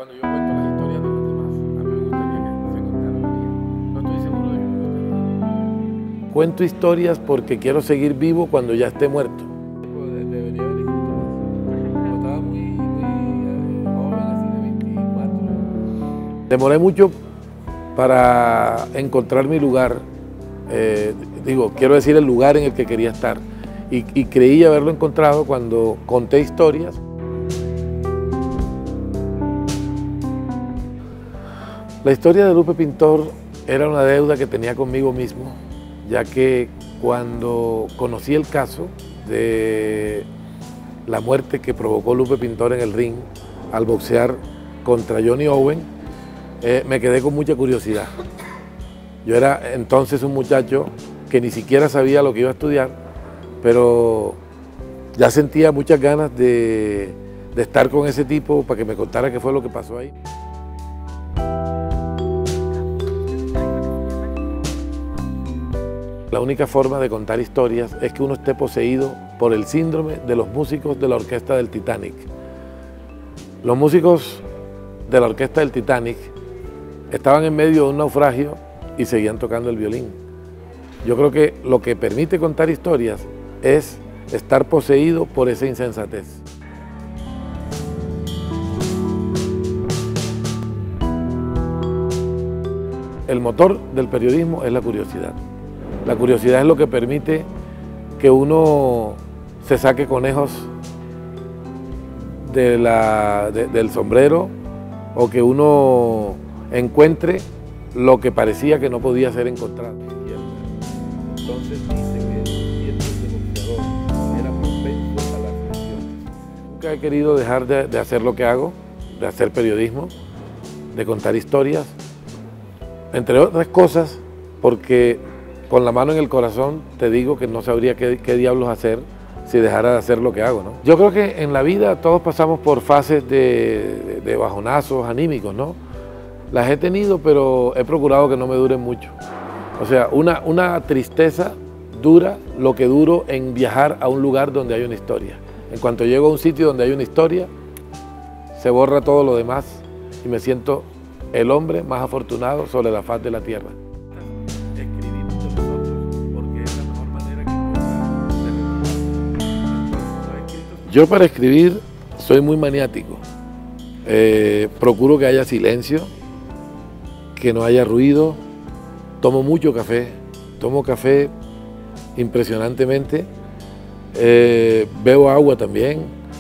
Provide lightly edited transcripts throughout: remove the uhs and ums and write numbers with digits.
cuando yo cuento las historias de los demás, a mí me gustaría que se contara la mía. No estoy seguro de que me gustaría. Cuento historias porque quiero seguir vivo cuando ya esté muerto. Debería haber escrito más. Como estaba muy joven, así de 24. Demoré mucho para encontrar mi lugar. Quiero decir el lugar en el que quería estar. Y creí haberlo encontrado cuando conté historias. La historia de Lupe Pintor era una deuda que tenía conmigo mismo, ya que cuando conocí el caso de la muerte que provocó Lupe Pintor en el ring al boxear contra Johnny Owen, me quedé con mucha curiosidad. Yo era entonces un muchacho que ni siquiera sabía lo que iba a estudiar, pero ya sentía muchas ganas de estar con ese tipo para que me contara qué fue lo que pasó ahí. La única forma de contar historias es que uno esté poseído por el síndrome de los músicos de la orquesta del Titanic. Los músicos de la orquesta del Titanic estaban en medio de un naufragio y seguían tocando el violín. Yo creo que lo que permite contar historias es estar poseído por esa insensatez. El motor del periodismo es la curiosidad. La curiosidad es lo que permite que uno se saque conejos del sombrero o que uno encuentre lo que parecía que no podía ser encontrado. Entonces dice que los dientes del boxeador eran propensos a las lesiones. Nunca he querido dejar de hacer lo que hago, de hacer periodismo, de contar historias, entre otras cosas porque con la mano en el corazón te digo que no sabría qué diablos hacer si dejara de hacer lo que hago, ¿no? Yo creo que en la vida todos pasamos por fases de bajonazos anímicos, ¿no? Las he tenido, pero he procurado que no me duren mucho. O sea, una tristeza dura lo que duro en viajar a un lugar donde hay una historia. En cuanto llego a un sitio donde hay una historia, se borra todo lo demás y me siento el hombre más afortunado sobre la faz de la tierra. Escribimos de nosotros porque es la mejor manera que encontramos. Yo para escribir soy muy maniático. Procuro que haya silencio, que no haya ruido. Tomo mucho café, tomo café impresionantemente. Bebo agua también.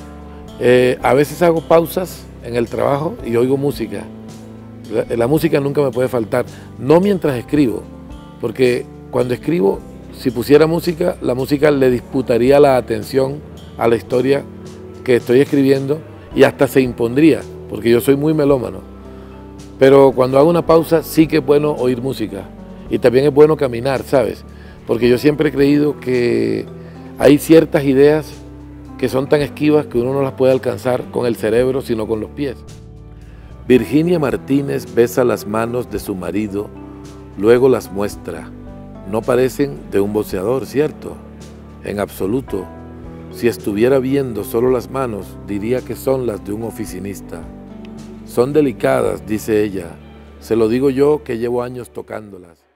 A veces hago pausas en el trabajo y oigo música. La música nunca me puede faltar, no mientras escribo, porque cuando escribo, si pusiera música, la música le disputaría la atención a la historia que estoy escribiendo y hasta se impondría, porque yo soy muy melómano. Pero cuando hago una pausa sí que es bueno oír música y también es bueno caminar, ¿sabes? Porque yo siempre he creído que hay ciertas ideas que son tan esquivas que uno no las puede alcanzar con el cerebro, sino con los pies. Virginia Martínez besa las manos de su marido, luego las muestra. No parecen de un boxeador, ¿cierto? En absoluto. Si estuviera viendo solo las manos, diría que son las de un oficinista. Son delicadas, dice ella. Se lo digo yo que llevo años tocándolas.